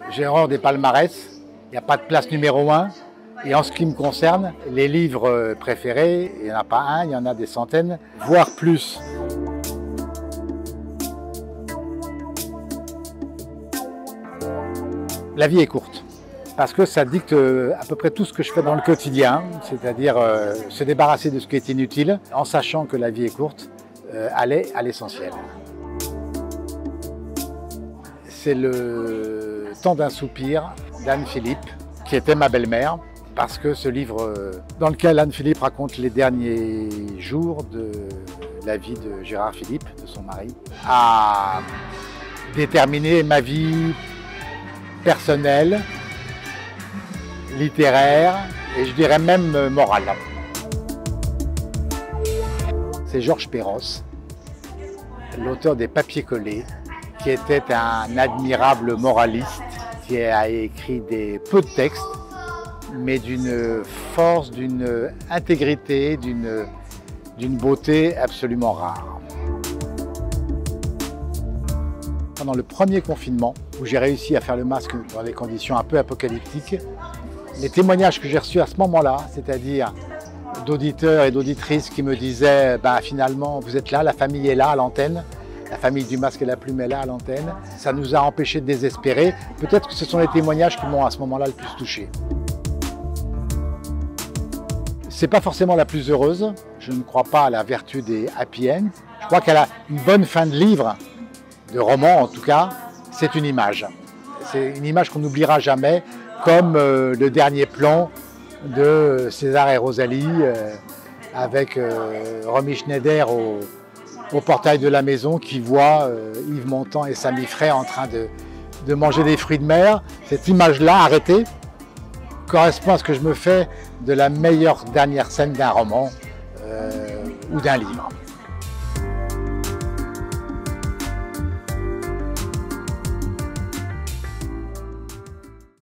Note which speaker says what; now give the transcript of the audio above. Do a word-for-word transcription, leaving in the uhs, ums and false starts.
Speaker 1: J'ai horreur des palmarès, il n'y a pas de place numéro un. Et en ce qui me concerne, les livres préférés, il n'y en a pas un, il y en a des centaines, voire plus. La vie est courte, parce que ça dicte à peu près tout ce que je fais dans le quotidien, c'est-à-dire euh, se débarrasser de ce qui est inutile, en sachant que la vie est courte, euh, aller à l'essentiel. C'est le temps d'un soupir d'Anne Philippe, qui était ma belle-mère, parce que ce livre dans lequel Anne Philippe raconte les derniers jours de la vie de Gérard Philippe, de son mari, a déterminé ma vie personnelle, littéraire et je dirais même morale. C'est Georges Perros, l'auteur des Papiers collés, qui était un admirable moraliste, qui a écrit des peu de textes, mais d'une force, d'une intégrité, d'une d'une beauté absolument rare. Pendant le premier confinement, où j'ai réussi à faire le masque dans des conditions un peu apocalyptiques, les témoignages que j'ai reçus à ce moment-là, c'est-à-dire d'auditeurs et d'auditrices qui me disaient ben, « finalement, vous êtes là, la famille est là à l'antenne », la famille du masque et la plume est là à l'antenne, ça nous a empêchés de désespérer. Peut-être que ce sont les témoignages qui m'ont à ce moment-là le plus touché. C'est pas forcément la plus heureuse, je ne crois pas à la vertu des happy end. Je crois qu'elle a une bonne fin de livre, de roman en tout cas, c'est une image. C'est une image qu'on n'oubliera jamais, comme euh, le dernier plan de César et Rosalie, euh, avec euh, Romy Schneider au, au portail de la maison qui voit euh, Yves Montand et Samy Frey en train de, de manger des fruits de mer. Cette image-là, arrêtée, correspond à ce que je me fais de la meilleure dernière scène d'un roman euh, ou d'un livre.